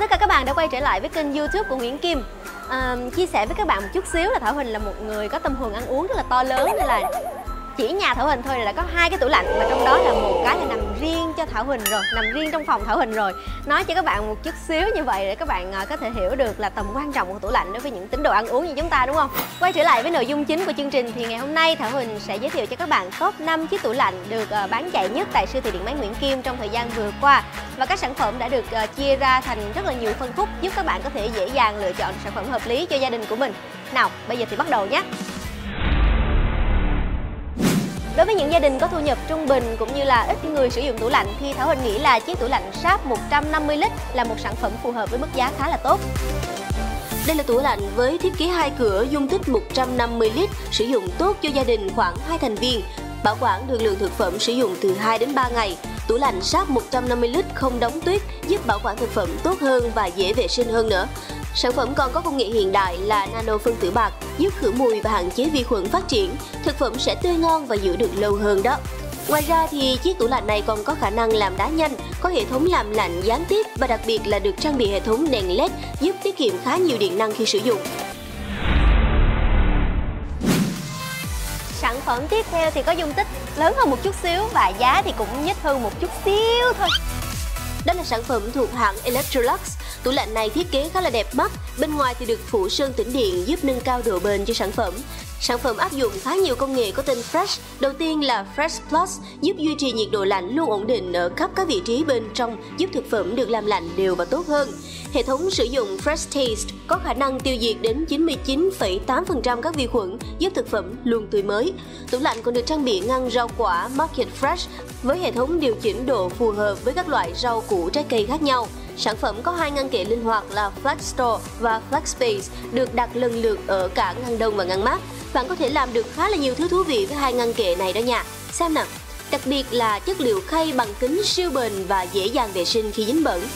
tất cả các bạn đã quay trở lại với kênh YouTube của Nguyễn Kim. Chia sẻ với các bạn một chút xíu là Thảo Huỳnh là một người có tâm hồn ăn uống rất là to lớn, nên là chỉ nhà Thảo Huỳnh thôi là đã có 2 cái tủ lạnh, và trong đó là một cái là nằm riêng cho Thảo Huỳnh rồi, nằm riêng trong phòng Thảo Huỳnh rồi. Nói cho các bạn một chút xíu như vậy để các bạn có thể hiểu được là tầm quan trọng của tủ lạnh đối với những tín đồ ăn uống như chúng ta, đúng không? Quay trở lại với nội dung chính của chương trình thì ngày hôm nay Thảo Huỳnh sẽ giới thiệu cho các bạn top 5 chiếc tủ lạnh được bán chạy nhất tại siêu thị điện máy Nguyễn Kim trong thời gian vừa qua. Và các sản phẩm đã được chia ra thành rất là nhiều phân khúc giúp các bạn có thể dễ dàng lựa chọn sản phẩm hợp lý cho gia đình của mình. Nào, bây giờ thì bắt đầu nhé. Đối với những gia đình có thu nhập trung bình cũng như là ít người sử dụng tủ lạnh thì Thảo Huỳnh nghĩ là chiếc tủ lạnh Sharp 150 lít là một sản phẩm phù hợp với mức giá khá là tốt. Đây là tủ lạnh với thiết kế 2 cửa, dung tích 150 lít, sử dụng tốt cho gia đình khoảng 2 thành viên. Bảo quản được lượng thực phẩm sử dụng từ 2 đến 3 ngày. Tủ lạnh Sharp 150 lít không đóng tuyết, giúp bảo quản thực phẩm tốt hơn và dễ vệ sinh hơn nữa. Sản phẩm còn có công nghệ hiện đại là nano phân tử bạc, giúp khử mùi và hạn chế vi khuẩn phát triển. Thực phẩm sẽ tươi ngon và giữ được lâu hơn đó. Ngoài ra thì chiếc tủ lạnh này còn có khả năng làm đá nhanh, có hệ thống làm lạnh gián tiếp và đặc biệt là được trang bị hệ thống đèn LED giúp tiết kiệm khá nhiều điện năng khi sử dụng. Sản phẩm tiếp theo thì có dung tích lớn hơn một chút xíu và giá thì cũng nhích hơn một chút xíu thôi. Đó là sản phẩm thuộc hãng Electrolux. Tủ lạnh này thiết kế khá là đẹp mắt, bên ngoài thì được phủ sơn tĩnh điện giúp nâng cao độ bền cho sản phẩm. Sản phẩm áp dụng khá nhiều công nghệ có tên Fresh. Đầu tiên là Fresh Plus, giúp duy trì nhiệt độ lạnh luôn ổn định ở khắp các vị trí bên trong, giúp thực phẩm được làm lạnh đều và tốt hơn. Hệ thống sử dụng Fresh Taste có khả năng tiêu diệt đến 99,8% các vi khuẩn, giúp thực phẩm luôn tươi mới. Tủ lạnh còn được trang bị ngăn rau quả Market Fresh với hệ thống điều chỉnh độ phù hợp với các loại rau củ trái cây khác nhau. Sản phẩm có 2 ngăn kệ linh hoạt là Flex Store và Flex Space, được đặt lần lượt ở cả ngăn đông và ngăn mát. Bạn có thể làm được khá là nhiều thứ thú vị với 2 ngăn kệ này đó nha. Xem nào, đặc biệt là chất liệu khay bằng kính siêu bền và dễ dàng vệ sinh khi dính bẩn.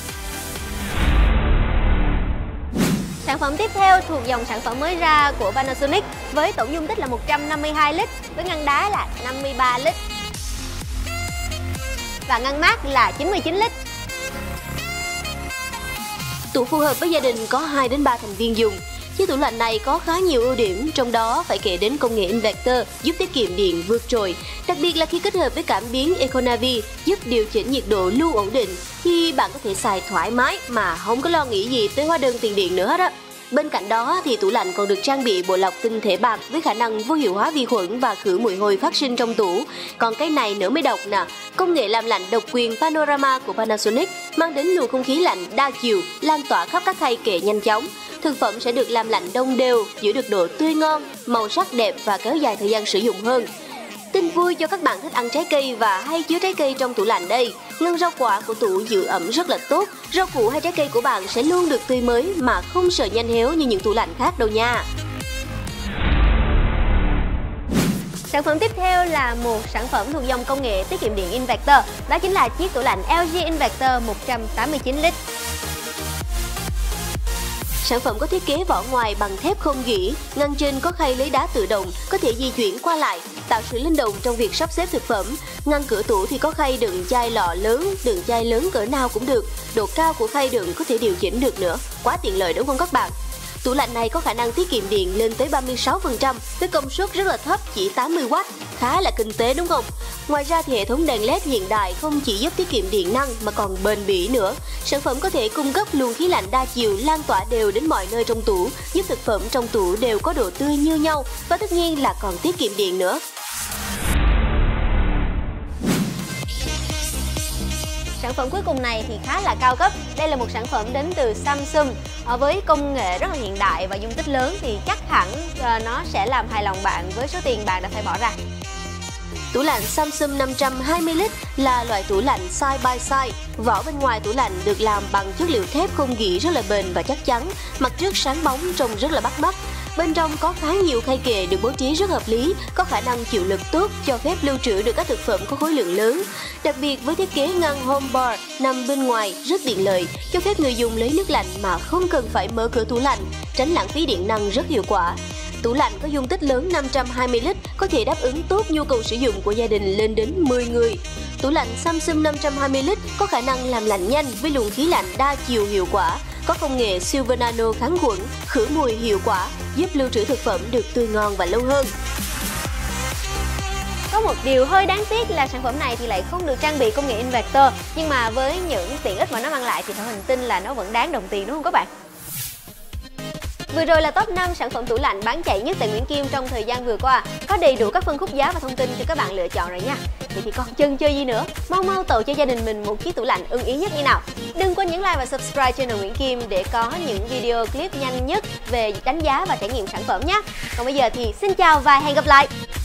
Sản phẩm tiếp theo thuộc dòng sản phẩm mới ra của Panasonic với tổng dung tích là 152 lít, với ngăn đá là 53 lít và ngăn mát là 99 lít. Tủ phù hợp với gia đình có 2 đến 3 thành viên dùng. Chiếc tủ lạnh này có khá nhiều ưu điểm, trong đó phải kể đến công nghệ inverter giúp tiết kiệm điện vượt trội. Đặc biệt là khi kết hợp với cảm biến EcoNavi giúp điều chỉnh nhiệt độ luôn ổn định, thì bạn có thể xài thoải mái mà không có lo nghĩ gì tới hóa đơn tiền điện nữa hết á. Bên cạnh đó thì tủ lạnh còn được trang bị bộ lọc tinh thể bạc với khả năng vô hiệu hóa vi khuẩn và khử mùi hôi phát sinh trong tủ. Còn cái này nữa mới độc nè, công nghệ làm lạnh độc quyền Panorama của Panasonic mang đến luồng không khí lạnh đa chiều lan tỏa khắp các khay kệ nhanh chóng. Thực phẩm sẽ được làm lạnh đồng đều, giữ được độ tươi ngon, màu sắc đẹp và kéo dài thời gian sử dụng hơn. Tin vui cho các bạn thích ăn trái cây và hay chứa trái cây trong tủ lạnh đây. Ngăn rau quả của tủ giữ ẩm rất là tốt. Rau củ hay trái cây của bạn sẽ luôn được tươi mới mà không sợ nhanh héo như những tủ lạnh khác đâu nha. Sản phẩm tiếp theo là một sản phẩm thuộc dòng công nghệ tiết kiệm điện Inverter. Đó chính là chiếc tủ lạnh LG Inverter 189 lít. Sản phẩm có thiết kế vỏ ngoài bằng thép không gỉ, ngăn trên có khay lấy đá tự động, có thể di chuyển qua lại, tạo sự linh động trong việc sắp xếp thực phẩm. Ngăn cửa tủ thì có khay đựng chai lọ lớn, đựng chai lớn cỡ nào cũng được. Độ cao của khay đựng có thể điều chỉnh được nữa, quá tiện lợi đúng không các bạn? Tủ lạnh này có khả năng tiết kiệm điện lên tới 36% với công suất rất là thấp, chỉ 80W, khá là kinh tế đúng không? Ngoài ra thì hệ thống đèn LED hiện đại không chỉ giúp tiết kiệm điện năng mà còn bền bỉ nữa. Sản phẩm có thể cung cấp luồng khí lạnh đa chiều lan tỏa đều đến mọi nơi trong tủ, giúp thực phẩm trong tủ đều có độ tươi như nhau và tất nhiên là còn tiết kiệm điện nữa. Sản phẩm cuối cùng này thì khá là cao cấp. Đây là một sản phẩm đến từ Samsung với công nghệ rất là hiện đại và dung tích lớn thì chắc hẳn nó sẽ làm hài lòng bạn với số tiền bạn đã phải bỏ ra. Tủ lạnh Samsung 520 lít là loại tủ lạnh side by side. Vỏ bên ngoài tủ lạnh được làm bằng chất liệu thép không gỉ rất là bền và chắc chắn. Mặt trước sáng bóng trông rất là bắt mắt. Bên trong có khá nhiều khay kệ được bố trí rất hợp lý, có khả năng chịu lực tốt, cho phép lưu trữ được các thực phẩm có khối lượng lớn. Đặc biệt với thiết kế ngăn home bar nằm bên ngoài rất tiện lợi, cho phép người dùng lấy nước lạnh mà không cần phải mở cửa tủ lạnh, tránh lãng phí điện năng rất hiệu quả. Tủ lạnh có dung tích lớn 520 lít, có thể đáp ứng tốt nhu cầu sử dụng của gia đình lên đến 10 người. Tủ lạnh Samsung 520 lít có khả năng làm lạnh nhanh với luồng khí lạnh đa chiều hiệu quả. có công nghệ Silver Nano kháng khuẩn, khử mùi hiệu quả, giúp lưu trữ thực phẩm được tươi ngon và lâu hơn. Có một điều hơi đáng tiếc là sản phẩm này thì lại không được trang bị công nghệ inverter, nhưng mà với những tiện ích mà nó mang lại thì Thảo Hình tin là nó vẫn đáng đồng tiền, đúng không các bạn? Vừa rồi là top 5 sản phẩm tủ lạnh bán chạy nhất tại Nguyễn Kim trong thời gian vừa qua. Có đầy đủ các phân khúc giá và thông tin cho các bạn lựa chọn rồi nha. Vậy thì còn chần chờ gì nữa? Mau mau tậu cho gia đình mình một chiếc tủ lạnh ưng ý nhất đi nào. Đừng quên nhấn like và subscribe channel Nguyễn Kim để có những video clip nhanh nhất về đánh giá và trải nghiệm sản phẩm nhé. Còn bây giờ thì xin chào và hẹn gặp lại.